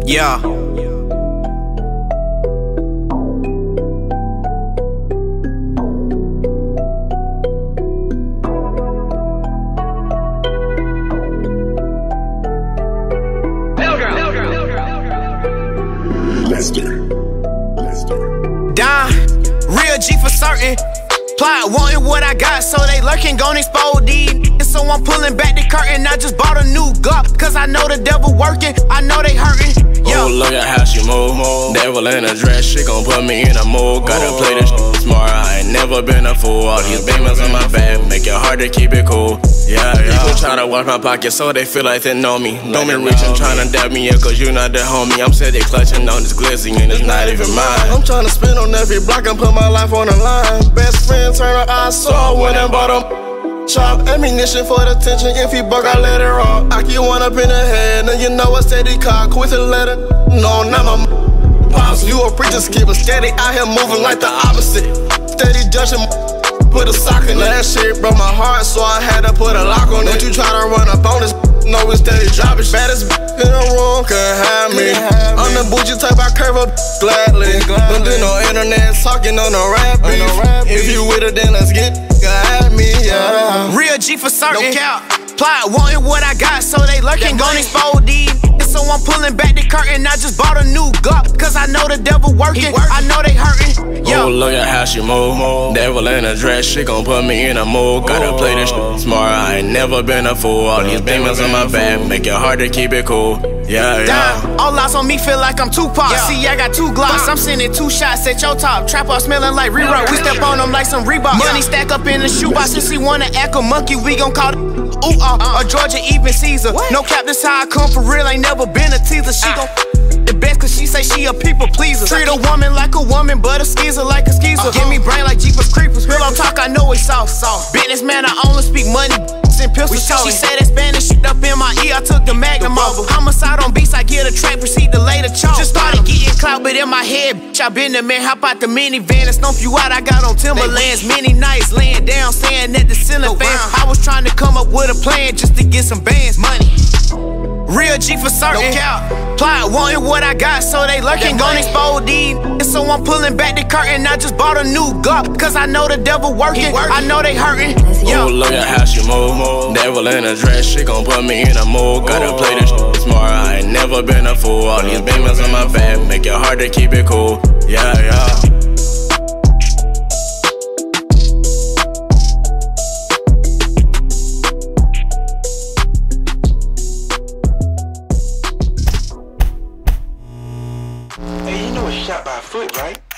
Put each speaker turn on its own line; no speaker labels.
Yeah. Don, real G for certain. Plot wanting what I got, so they lurking, gon' expose these. So I'm pulling back the curtain. I just bought a new Glock, cause I know the devil working. I know they hurting. Yo.
Oh, look at how she move. Devil in a dress, she gon' put me in a mood. Gotta play this shit smart, I ain't never been a fool. All these demons on my back, make it hard to keep it cool. Yeah. People tryna watch my pocket so they feel like they know me. Don't be reaching, tryna dab me up, cause you not the homie. I'm steady clutching on this glizzy and it's not even mine. I'm tryna spin on every block and put my life on the line. Best friend turn her eyes, so I went and bought him. Chop ammunition for the tension. If he buck, I let it rock. I keep one up in the head, and you know I steady cock with a letter. No, not my pops. You a preacher skip, but steady out here moving like the opposite. Steady judging, put a sock in that shit. Broke my heart, so I had to put a lock on it. Don't you try to run up on this, no, we steady dropping. Baddest in the room can have me. I'm the bougie type, I curve up gladly. Don't do no internet talking on no rap beef. If you with it, then let's get at me, yeah.
Real G for certain. No cap. Plot wanting what I got, so they lurking, gon' expose these. So I'm pulling back the curtain. I just bought a new Glock, cause I know the devil working. I know they hurting. Yo.
Oh, look at how she move. Devil in a dress, she gon' put me in a mood. Gotta play this shit smart, I ain't never been a fool. All these demons on my back, make it hard to keep it cool. Yeah.
All eyes on me, feel like I'm Tupac. See, I got 2 Glocks, I'm sending 2 shots at your top. Trap off smelling like Reebok. We step on them like some Reebok. Money stack up in the shoebox. Since he wanna act a monkey, we gon' call it or Georgia even Caesar. No cap, this how I come for real, ain't never been a teaser. She gon' the best cause she say she a people pleaser. Treat a woman like a woman, but a skeezer like a skeezer. Give me brain like Jeepers Creepers. Pillow talk, I know it's soft. Business man, I only speak money and pistols. She say that Spanish shit up in my ear, I took the Magnum off. Homicide on beats, I get a track, proceed to lay the chalk. Just started getting clout, but in my head, bitch, I been the man. Hop out the minivan and stomp you out. I got on Timberlands, many nights laying down, staring at the ceiling fan. I was trying to come up with a plan just to get some bands, money. Real G for certain. Plot wanting what I got, so they lurking, gon' expose these. So I'm pulling back the curtain. I just bought a new Glock, cause I know the devil working. I know they hurting.
Oh, look at how she move. Devil in a dress, she gon' put me in a mood. Gotta play this shit smart, I ain't never been a fool. All these demons on my back, make it hard to keep it cool. Yeah.
Hey, you know it's shot by a foot, right?